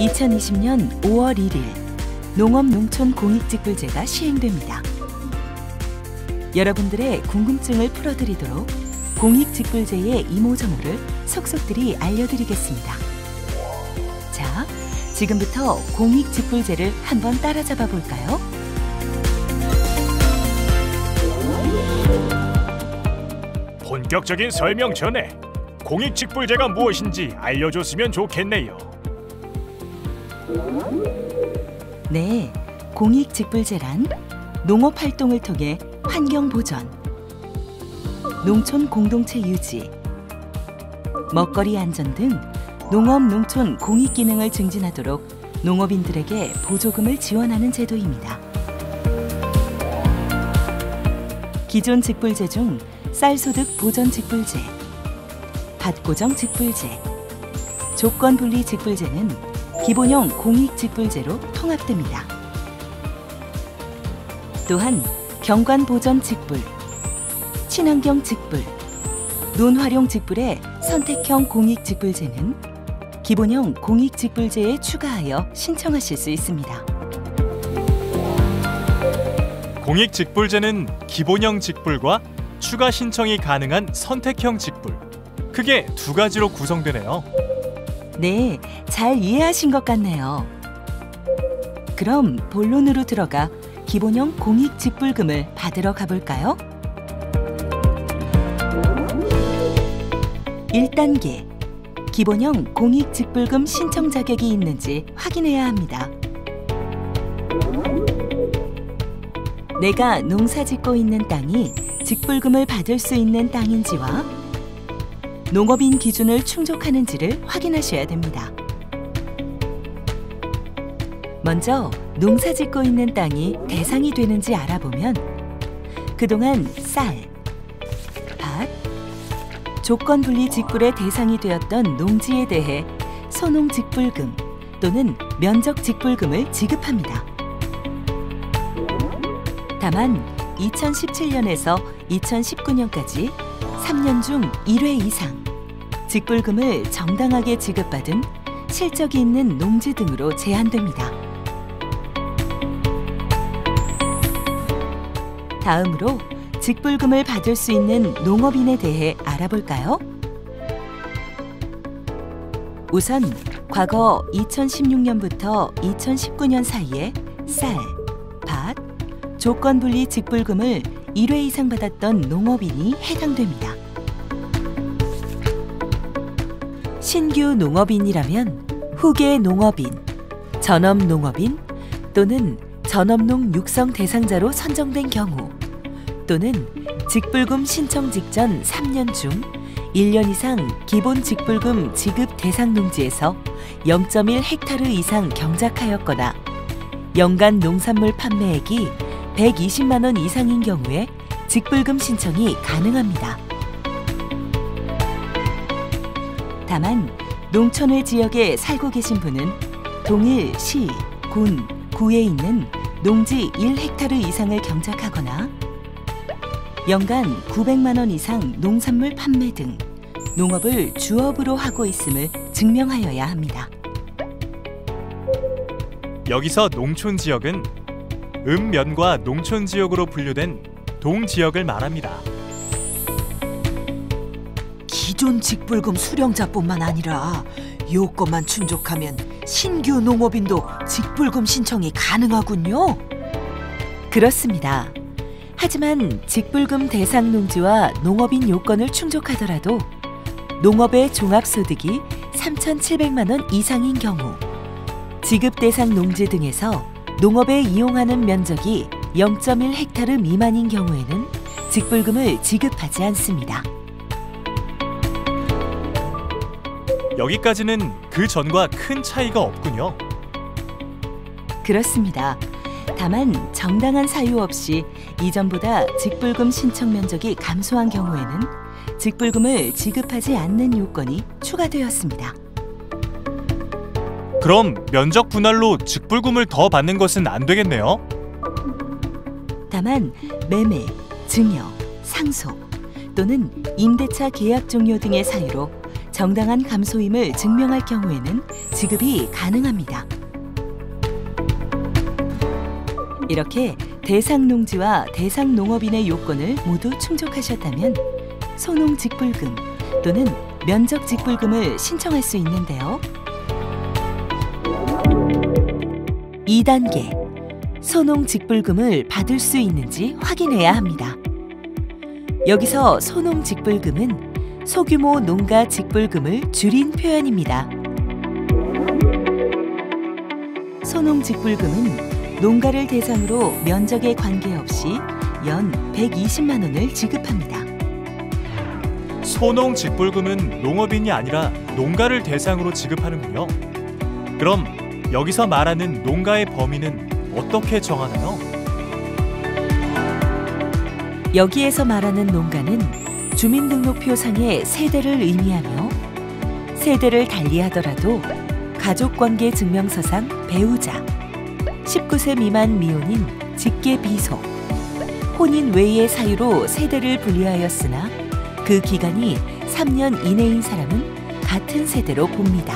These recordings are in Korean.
2020년 5월 1일 농업농촌공익직불제가 시행됩니다. 여러분들의 궁금증을 풀어드리도록 공익직불제의 이모저모를 속속들이 알려드리겠습니다. 자, 지금부터 공익직불제를 한번 따라잡아 볼까요? 본격적인 설명 전에 공익직불제가 무엇인지 알려줬으면 좋겠네요. 네, 공익직불제란 농업활동을 통해 환경보전, 농촌 공동체 유지, 먹거리 안전 등 농업, 농촌 공익기능을 증진하도록 농업인들에게 보조금을 지원하는 제도입니다. 기존 직불제 중 쌀소득 보전 직불제, 밭고정 직불제, 조건분리 직불제는 기본형 공익직불제로 통합됩니다. 또한 경관보전 직불, 친환경 직불, 논활용 직불의 선택형 공익직불제는 기본형 공익직불제에 추가하여 신청하실 수 있습니다. 공익직불제는 기본형 직불과 추가 신청이 가능한 선택형 직불, 크게 두 가지로 구성되네요. 네, 잘 이해하신 것 같네요. 그럼 본론으로 들어가 기본형 공익직불금을 받으러 가볼까요? 1단계, 기본형 공익직불금 신청 자격이 있는지 확인해야 합니다. 내가 농사짓고 있는 땅이 직불금을 받을 수 있는 땅인지와 농업인 기준을 충족하는지를 확인하셔야 됩니다. 먼저 농사짓고 있는 땅이 대상이 되는지 알아보면 그동안 쌀, 밭, 조건분리 직불의 대상이 되었던 농지에 대해 소농직불금 또는 면적직불금을 지급합니다. 다만 2017년에서 2019년까지 3년 중 1회 이상 직불금을 정당하게 지급받은 실적이 있는 농지 등으로 제한됩니다. 다음으로 직불금을 받을 수 있는 농업인에 대해 알아볼까요? 우선 과거 2016년부터 2019년 사이에 쌀, 밭, 조건분리 직불금을 1회 이상 받았던 농업인이 해당됩니다. 신규 농업인이라면 후계 농업인, 전업 농업인 또는 전업농 육성 대상자로 선정된 경우 또는 직불금 신청 직전 3년 중 1년 이상 기본 직불금 지급 대상 농지에서 0.1헥타르 이상 경작하였거나 연간 농산물 판매액이 120만 원 이상인 경우에 직불금 신청이 가능합니다. 다만 농촌의 지역에 살고 계신 분은 동일 시, 군, 구에 있는 농지 1헥타르 이상을 경작하거나 연간 900만 원 이상 농산물 판매 등 농업을 주업으로 하고 있음을 증명하여야 합니다. 여기서 농촌 지역은 읍면과 농촌 지역으로 분류된 동지역을 말합니다. 기존 직불금 수령자뿐만 아니라 요건만 충족하면 신규 농업인도 직불금 신청이 가능하군요. 그렇습니다. 하지만 직불금 대상 농지와 농업인 요건을 충족하더라도 농업의 종합소득이 3,700만 원 이상인 경우 지급 대상 농지 등에서 농업에 이용하는 면적이 0.1헥타르 미만인 경우에는 직불금을 지급하지 않습니다. 여기까지는 그 전과 큰 차이가 없군요. 그렇습니다. 다만 정당한 사유 없이 이전보다 직불금 신청 면적이 감소한 경우에는 직불금을 지급하지 않는 요건이 추가되었습니다. 그럼 면적 분할로 직불금을 더 받는 것은 안 되겠네요? 다만 매매, 증여, 상속 또는 임대차 계약 종료 등의 사유로 정당한 감소임을 증명할 경우에는 지급이 가능합니다. 이렇게 대상 농지와 대상 농업인의 요건을 모두 충족하셨다면 소농직불금 또는 면적직불금을 신청할 수 있는데요. 2단계, 소농직불금을 받을 수 있는지 확인해야 합니다. 여기서 소농직불금은 소규모 농가 직불금을 줄인 표현입니다. 소농직불금은 농가를 대상으로 면적에 관계없이 연 120만 원을 지급합니다. 소농직불금은 농업인이 아니라 농가를 대상으로 지급하는군요. 그럼 여기서 말하는 농가의 범위는 어떻게 정하나요? 여기에서 말하는 농가는 주민등록표상의 세대를 의미하며 세대를 달리하더라도 가족관계증명서상 배우자, 19세 미만 미혼인 직계 비속, 혼인 외의 사유로 세대를 분리하였으나 그 기간이 3년 이내인 사람은 같은 세대로 봅니다.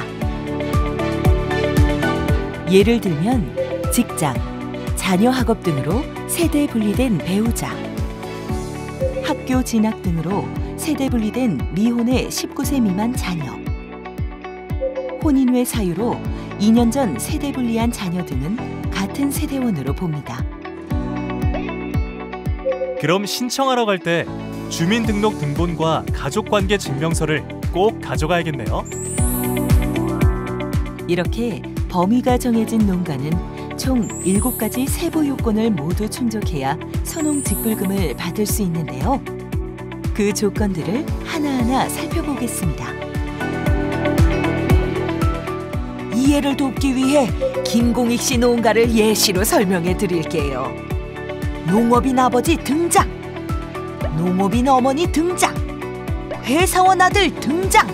예를 들면 직장, 자녀 학업 등으로 세대 분리된 배우자, 학교 진학 등으로 세대 분리된 미혼의 19세 미만 자녀, 혼인 외 사유로 2년 전 세대 분리한 자녀 등은 같은 세대원으로 봅니다. 그럼 신청하러 갈 때 주민등록 등본과 가족관계 증명서를 꼭 가져가야겠네요. 이렇게 범위가 정해진 농가는 총 7가지 세부 요건을 모두 충족해야 소농직불금을 받을 수 있는데요. 그 조건들을 하나하나 살펴보겠습니다. 이해를 돕기 위해 김공익 씨 농가를 예시로 설명해 드릴게요. 농업인 아버지 등장, 농업인 어머니 등장, 회사원 아들 등장.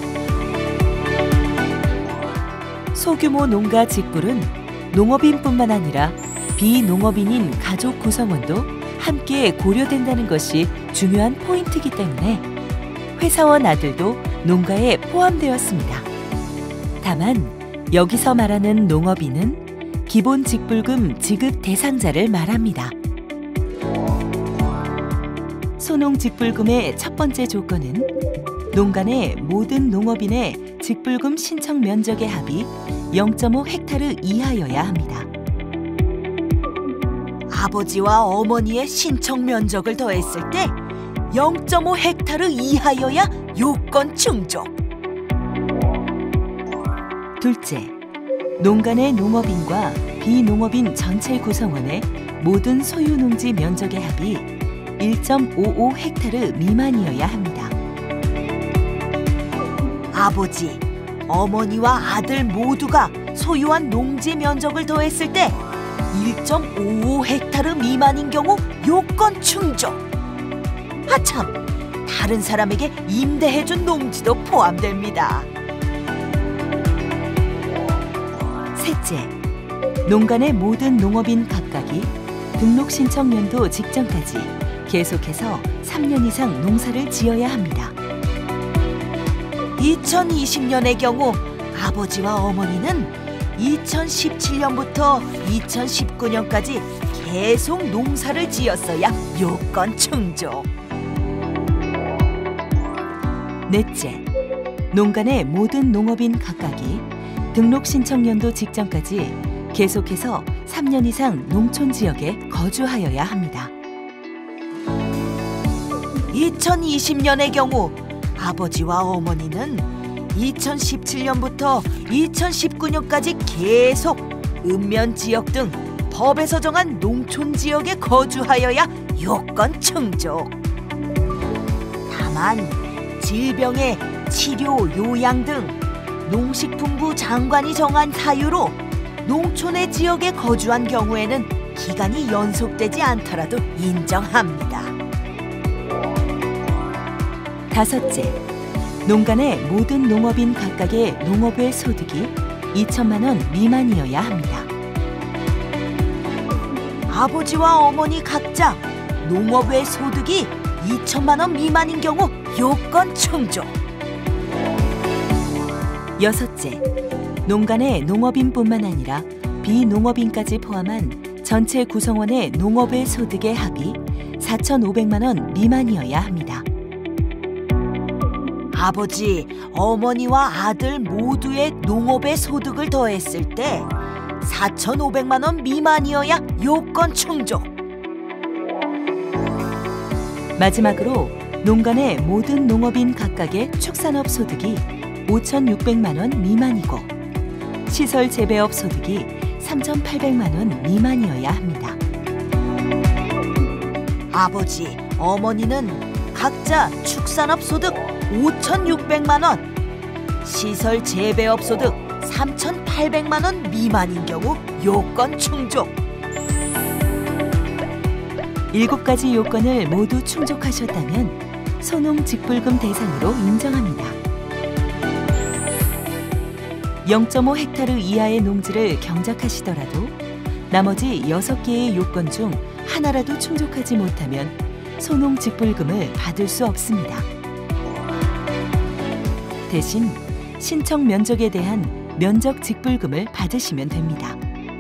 소규모 농가 직불은 농업인뿐만 아니라 비농업인인 가족 구성원도 함께 고려된다는 것이 중요한 포인트이기 때문에 회사원 아들도 농가에 포함되었습니다. 다만 여기서 말하는 농업인은 기본 직불금 지급 대상자를 말합니다. 소농직불금의 첫 번째 조건은 농가 내 모든 농업인의 직불금 신청 면적의 합이 0.5헥타르 이하여야 합니다. 아버지와 어머니의 신청 면적을 더했을 때 0.5헥타르 이하여야 요건 충족. 둘째, 농가 내 농업인과 비농업인 전체 구성원의 모든 소유 농지 면적의 합이 1.55헥타르 미만이어야 합니다. 아버지, 어머니와 아들 모두가 소유한 농지 면적을 더했을 때 1.55헥타르 미만인 경우 요건 충족. 아참, 다른 사람에게 임대해준 농지도 포함됩니다. 셋째, 농가 내 모든 농업인 각각이 등록 신청 연도 직전까지 계속해서 3년 이상 농사를 지어야 합니다. 2020년의 경우 아버지와 어머니는 2017년부터 2019년까지 계속 농사를 지었어야 요건 충족. 넷째, 농가 내 모든 농업인 각각이 등록 신청 연도 직전까지 계속해서 3년 이상 농촌 지역에 거주하여야 합니다. 2020년의 경우 아버지와 어머니는 2017년부터 2019년까지 계속 읍면 지역 등 법에서 정한 농촌 지역에 거주하여야 요건 충족. 다만 질병의 치료, 요양 등 농식품부 장관이 정한 사유로 농촌의 지역에 거주한 경우에는 기간이 연속되지 않더라도 인정합니다. 다섯째, 농가 내 모든 농업인 각각의 농업외 소득이 2천만 원 미만이어야 합니다. 아버지와 어머니 각자 농업외 소득이 2천만 원 미만인 경우 요건 충족. 여섯째, 농간의 농업인뿐만 아니라 비농업인까지 포함한 전체 구성원의 농업의 소득의 합이 4,500만 원 미만이어야 합니다. 아버지, 어머니와 아들 모두의 농업의 소득을 더했을 때 4,500만 원 미만이어야 요건 충족. 마지막으로 농간의 모든 농업인 각각의 축산업 소득이 5,600만 원 미만이고 시설 재배업 소득이 3,800만 원 미만이어야 합니다. 아버지, 어머니는 각자 축산업 소득 5,600만 원, 시설 재배업 소득 3,800만 원 미만인 경우 요건 충족. 7가지 요건을 모두 충족하셨다면 소농직불금 대상으로 인정합니다. 0.5헥타르 이하의 농지를 경작하시더라도 나머지 6개의 요건 중 하나라도 충족하지 못하면 소농직불금을 받을 수 없습니다. 대신 신청 면적에 대한 면적직불금을 받으시면 됩니다.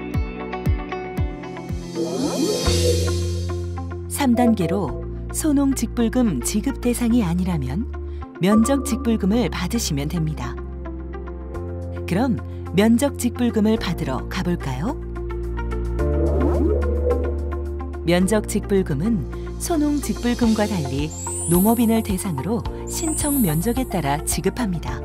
3단계로 소농직불금 지급 대상이 아니라면 면적직불금을 받으시면 됩니다. 그럼 면적직불금을 받으러 가볼까요? 면적직불금은 소농직불금과 달리 농업인을 대상으로 신청 면적에 따라 지급합니다.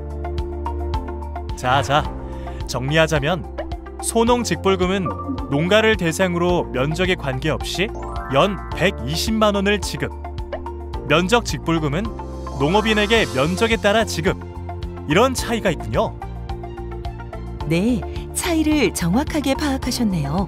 자, 정리하자면 소농직불금은 농가를 대상으로 면적에 관계없이 연 120만 원을 지급. 면적직불금은 농업인에게 면적에 따라 지급. 이런 차이가 있군요. 네, 차이를 정확하게 파악하셨네요.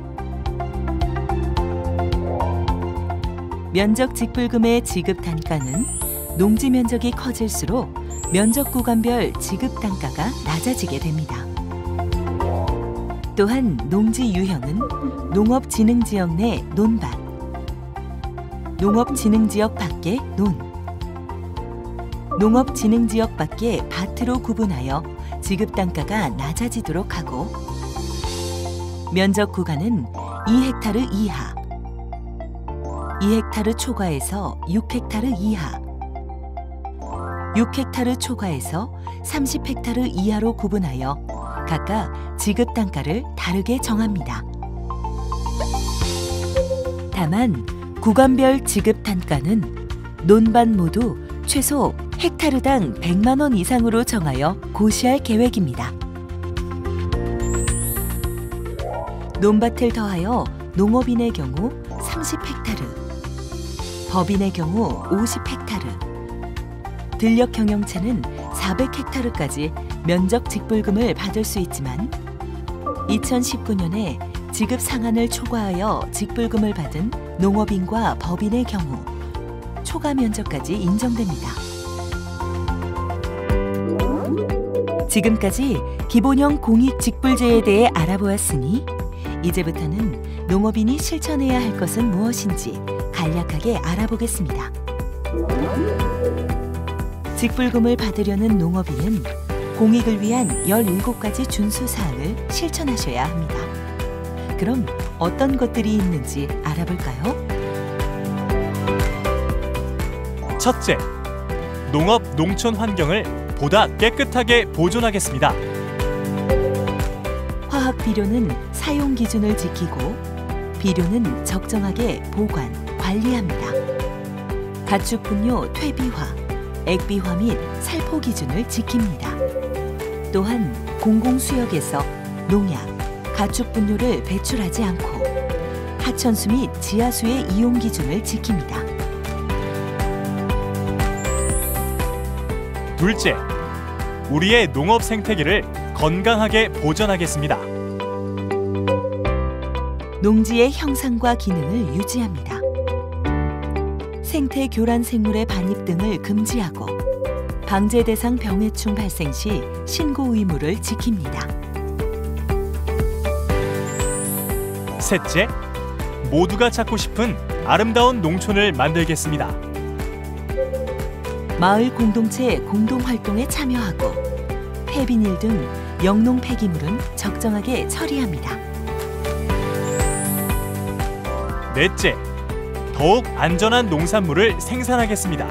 면적직불금의 지급 단가는 농지 면적이 커질수록 면적 구간별 지급 단가가 낮아지게 됩니다. 또한 농지 유형은 농업진흥지역 내 논밭, 농업진흥지역 밖의 논, 농업진흥지역 밖의 밭으로 구분하여 지급 단가가 낮아지도록 하고 면적 구간은 2헥타르 이하, 2헥타르 초과에서 6헥타르 이하, 6헥타르 초과에서 30헥타르 이하로 구분하여 각각 지급 단가를 다르게 정합니다. 다만 구간별 지급 단가는 논밭 모두 최소 헥타르당 100만 원 이상으로 정하여 고시할 계획입니다. 논밭을 더하여 농업인의 경우 30헥타르, 법인의 경우 50헥타르, 들녘 경영체는 400헥타르까지 면적직불금을 받을 수 있지만 2019년에 지급 상한을 초과하여 직불금을 받은 농업인과 법인의 경우 초과 면적까지 인정됩니다. 지금까지 기본형 공익직불제에 대해 알아보았으니 이제부터는 농업인이 실천해야 할 것은 무엇인지 간략하게 알아보겠습니다. 직불금을 받으려는 농업인은 공익을 위한 17가지 준수사항을 실천하셔야 합니다. 그럼 어떤 것들이 있는지 알아볼까요? 첫째, 농업 농촌 환경을 보다 깨끗하게 보존하겠습니다. 화학 비료는 사용 기준을 지키고 비료는 적정하게 보관, 관리합니다. 가축 분뇨 퇴비화, 액비화 및 살포 기준을 지킵니다. 또한 공공수역에서 농약, 가축 분뇨를 배출하지 않고 하천수 및 지하수의 이용 기준을 지킵니다. 둘째, 우리의 농업 생태계를 건강하게 보존하겠습니다. 농지의 형상과 기능을 유지합니다. 생태 교란 생물의 반입 등을 금지하고 방제 대상 병해충 발생 시 신고 의무를 지킵니다. 셋째, 모두가 찾고 싶은 아름다운 농촌을 만들겠습니다. 마을 공동체 공동활동에 참여하고 폐비닐 등 영농 폐기물은 적정하게 처리합니다. 넷째, 더욱 안전한 농산물을 생산하겠습니다.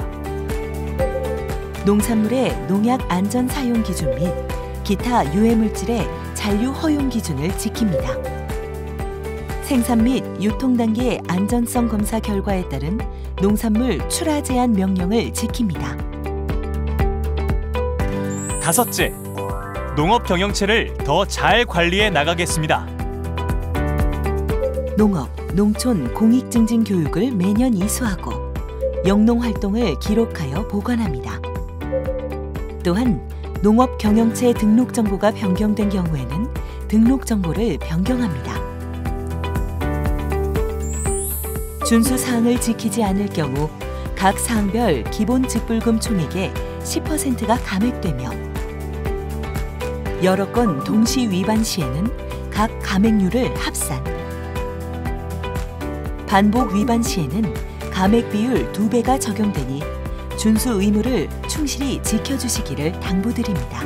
농산물의 농약 안전 사용 기준 및 기타 유해 물질의 잔류 허용 기준을 지킵니다. 생산 및 유통 단계 안전성 검사 결과에 따른 농산물 출하 제한 명령을 지킵니다. 다섯째, 농업 경영체를 더 잘 관리해 나가겠습니다. 농업, 농촌 공익 증진 교육을 매년 이수하고 영농 활동을 기록하여 보관합니다. 또한 농업 경영체 등록 정보가 변경된 경우에는 등록 정보를 변경합니다. 준수 사항을 지키지 않을 경우 각 사항별 기본 직불금 총액의 10%가 감액되며 여러 건 동시 위반 시에는 각 감액률을 합산, 반복 위반 시에는 감액 비율 2배가 적용되니 준수 의무를 충실히 지켜주시기를 당부드립니다.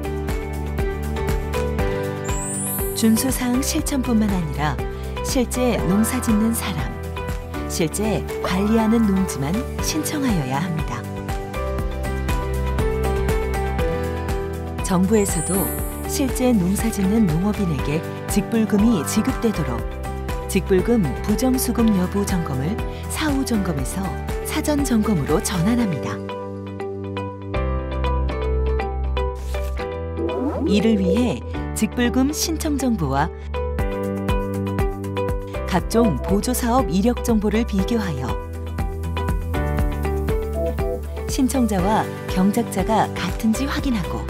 준수 사항 실천뿐만 아니라 실제 농사 짓는 사람, 실제 관리하는 농지만 신청하여야 합니다. 정부에서도 실제 농사 짓는 농업인에게 직불금이 지급되도록 직불금 부정수급 여부 점검을 사후 점검에서 사전 점검으로 전환합니다. 이를 위해 직불금 신청 정보와 각종 보조사업 이력 정보를 비교하여 신청자와 경작자가 같은지 확인하고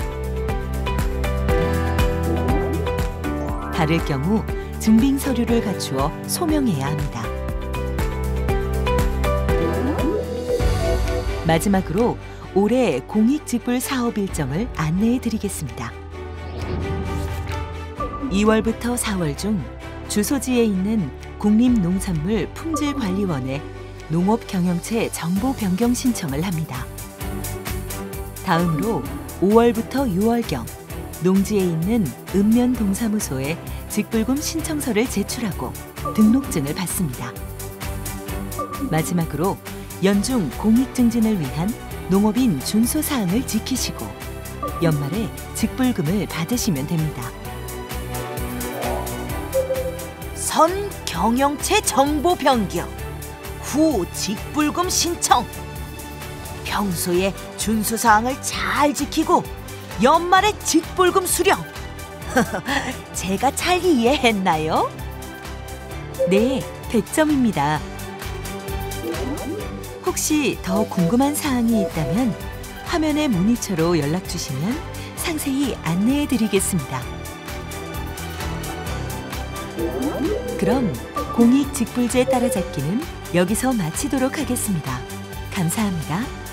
다를 경우 증빙 서류를 갖추어 소명해야 합니다. 마지막으로 올해 공익직불 사업 일정을 안내해 드리겠습니다. 2월부터 4월 중 주소지에 있는 국립농산물 품질관리원에 농업경영체 정보 변경 신청을 합니다. 다음으로 5월부터 6월경 농지에 있는 읍면동사무소에 직불금 신청서를 제출하고 등록증을 받습니다. 마지막으로 연중 공익증진을 위한 농업인 준수사항을 지키시고 연말에 직불금을 받으시면 됩니다. 선 경영체 정보 변경, 후 직불금 신청. 평소에 준수사항을 잘 지키고 연말에 직불금 수령. 제가 잘 이해했나요? 네, 100점입니다. 혹시 더 궁금한 사항이 있다면 화면의 모니터로 연락 주시면 상세히 안내해 드리겠습니다. 그럼 공익직불제 따라잡기는 여기서 마치도록 하겠습니다. 감사합니다.